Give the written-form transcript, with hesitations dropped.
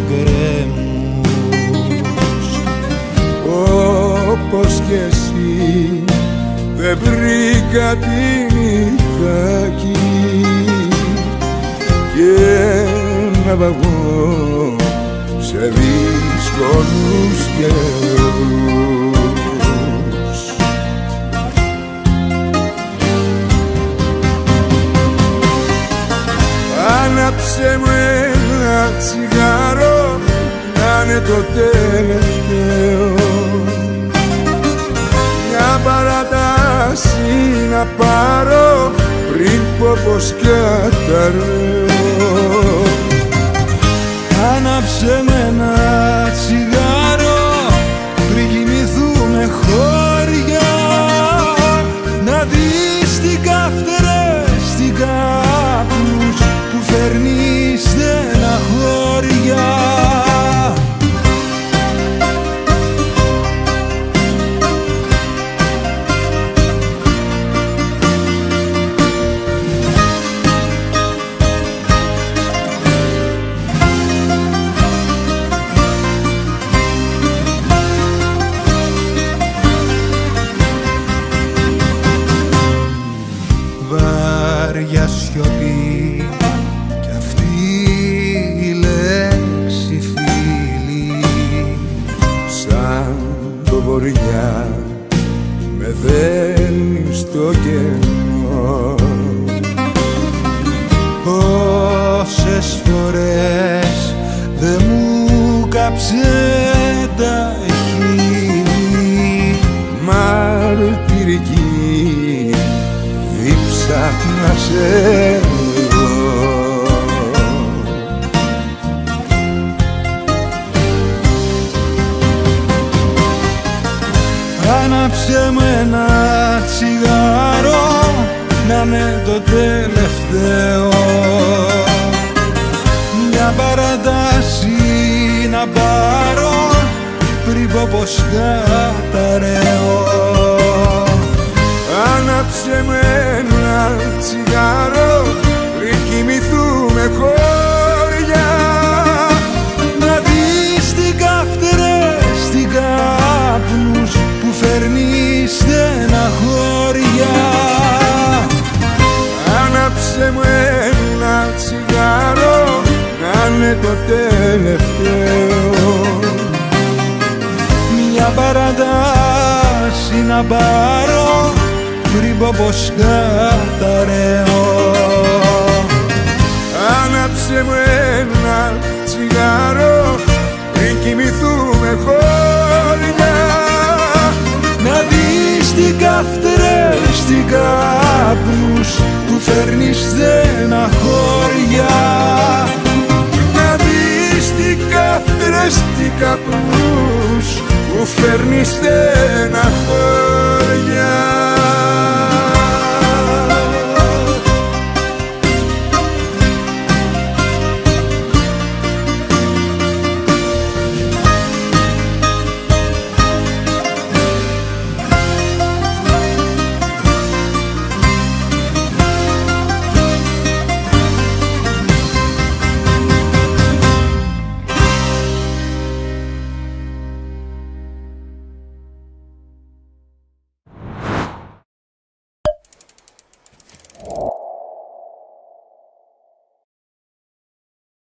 γκρέμους. Όπως κι εσύ δεν βρήκα την Ιθάκη και να βαγώ σε δύσκολους καιρούς. Άναψε μου ένα τσιγάρο, να είναι το τελευταίο, μια παράταση να πάρω πριν πω πως καταραίω. Άναψε με ένα τσιγάρο πριν κοιμηθούμε χώρια, να δεις τι καυτερές, τι κάπνους που φέρνει στεναχώρια. Βάρια σιωπή κι αυτή η λέξη φίλη, σαν το βορειά με δένει στο κενό. Πόσες φορές δε μου κάψε τα χείλη, μαρτυρική δίψα να σε δω. Άναψε μου ένα τσιγάρο, να είναι το τελευταίο, μια παράταση να πάρω πριν πω πως καταραίω. Άναψε με ένα τσιγάρο πριν κοιμηθούμε χώρια, να δεις τι καυτερές, τι κάπνους που φέρνει στεναχώρια. Άναψε μου ένα τσιγάρο, να είναι το τελευταίο, μια παράταση να πάρω πριν πω πως καταραίω. Άναψε μου ένα τσιγάρο πριν κοιμηθούμε χώρια, να δεις τι καυτερές, τι κάπνους που φέρνει στεναχώρια. Να δεις τι καυτερές, τι καπνούς που φέρνει στεναχώρια.